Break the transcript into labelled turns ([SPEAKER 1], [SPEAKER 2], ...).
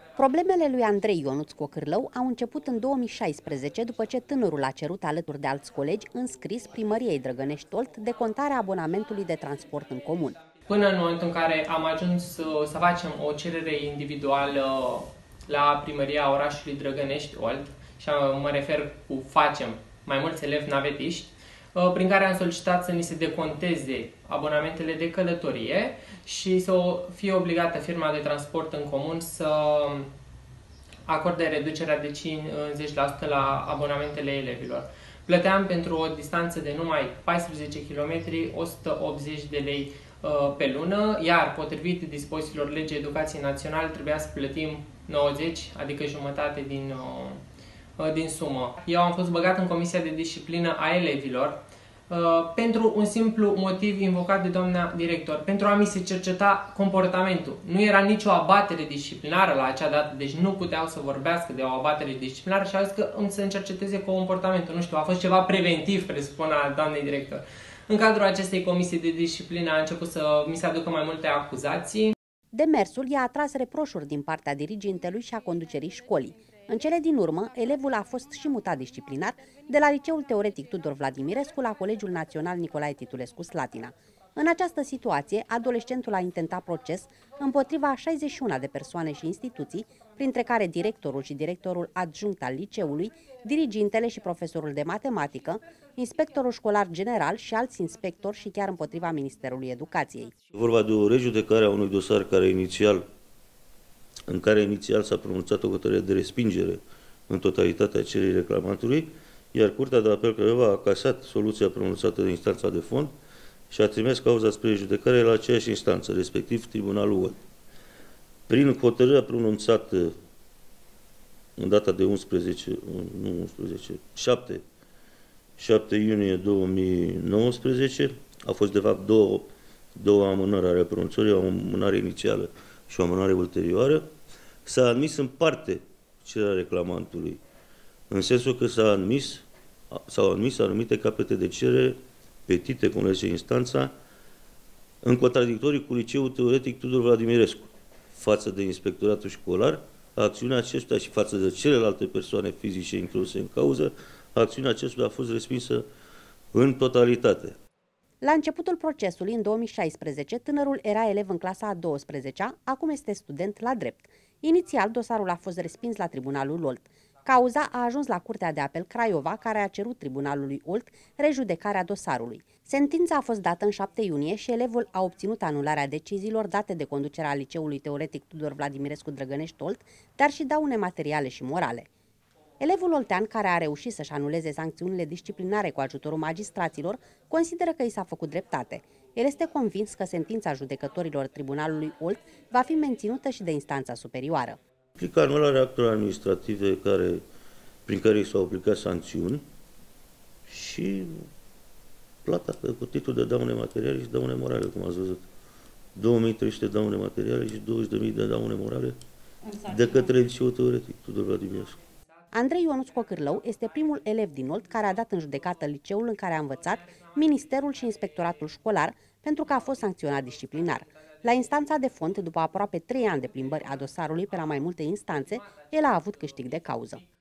[SPEAKER 1] Problemele lui Andrei Ionuț Cocârlău au început în 2016, după ce tânărul a cerut alături de alți colegi în scris primăriei Drăgănești-Olt decontarea abonamentului de transport în comun.
[SPEAKER 2] Până în momentul în care am ajuns să facem o cerere individuală la primăria orașului Drăgănești-Olt, și mă refer cu facem mai mulți elevi navetiști, prin care am solicitat să ni se deconteze abonamentele de călătorie și să fie obligată firma de transport în comun să acorde reducerea de 50% la abonamentele elevilor. Plăteam pentru o distanță de numai 14 km 180 de lei pe lună, iar potrivit dispozițiilor legii educației naționale trebuia să plătim 90, adică jumătate din sumă. Eu am fost băgat în Comisia de Disciplină a elevilor pentru un simplu motiv invocat de doamna director, pentru a mi se cerceta comportamentul. Nu era nicio abatere disciplinară la acea dată, deci nu puteau să vorbească de o abatere disciplinară și au zis că îmi să cerceteze comportamentul. Nu știu, a fost ceva preventiv, presupun, al doamnei director. În cadrul acestei comisii de disciplină a început să mi se aducă mai multe acuzații.
[SPEAKER 1] Demersul i-a atras reproșuri din partea dirigintelui și a conducerii școlii. În cele din urmă, elevul a fost și mutat disciplinar de la Liceul Teoretic Tudor Vladimirescu la Colegiul Național Nicolae Titulescu Slatina. În această situație, adolescentul a intentat proces împotriva 61 de persoane și instituții, printre care directorul și directorul adjunct al liceului, dirigintele și profesorul de matematică, inspectorul școlar general și alți inspectori și chiar împotriva Ministerului Educației.
[SPEAKER 3] E vorba de o rejudecare a unui dosar în care inițial s-a pronunțat o hotărâre de respingere în totalitatea cererii reclamantului, iar Curtea de Apel Craiova a casat soluția pronunțată de instanța de fond și a trimis cauza spre judecare la aceeași instanță, respectiv Tribunalul Olt. Prin hotărârea pronunțată în data de 7 iunie 2019, a fost de fapt două amânări ale pronunțării, o amânare inițială și o amânare ulterioară, s-a admis în parte cererea reclamantului, în sensul că s-au admis anumite capete de cerere petite, cum le zice instanța, în contradictoriu cu Liceul Teoretic Tudor Vladimirescu, față de inspectoratul școlar, acțiunea acestuia și față de celelalte persoane fizice incluse în cauză, acțiunea acestuia a fost respinsă în totalitate.
[SPEAKER 1] La începutul procesului, în 2016, tânărul era elev în clasa a 12-a, acum este student la drept. Inițial, dosarul a fost respins la Tribunalul Olt. Cauza a ajuns la Curtea de Apel Craiova, care a cerut Tribunalului Olt rejudecarea dosarului. Sentința a fost dată în 7 iunie și elevul a obținut anularea deciziilor date de conducerea Liceului Teoretic Tudor Vladimirescu Drăgănești-Olt, dar și daune materiale și morale. Elevul oltean, care a reușit să-și anuleze sancțiunile disciplinare cu ajutorul magistraților, consideră că i s-a făcut dreptate. El este convins că sentința judecătorilor Tribunalului Olt va fi menținută și de instanța superioară.
[SPEAKER 3] Implică anularea actelor administrative prin care i s-au aplicat sancțiuni și plata cu titlul de daune materiale și daune morale, cum ați văzut. 2300 daune materiale și 20.000 de daune morale de către Liceul Teoretic Tudor Vladimirescu.
[SPEAKER 1] Andrei Ionuț Cocârlău este primul elev din Olt care a dat în judecată liceul în care a învățat, Ministerul și Inspectoratul Școlar, pentru că a fost sancționat disciplinar. La instanța de fond, după aproape 3 ani de plimbări a dosarului pe la mai multe instanțe, el a avut câștig de cauză.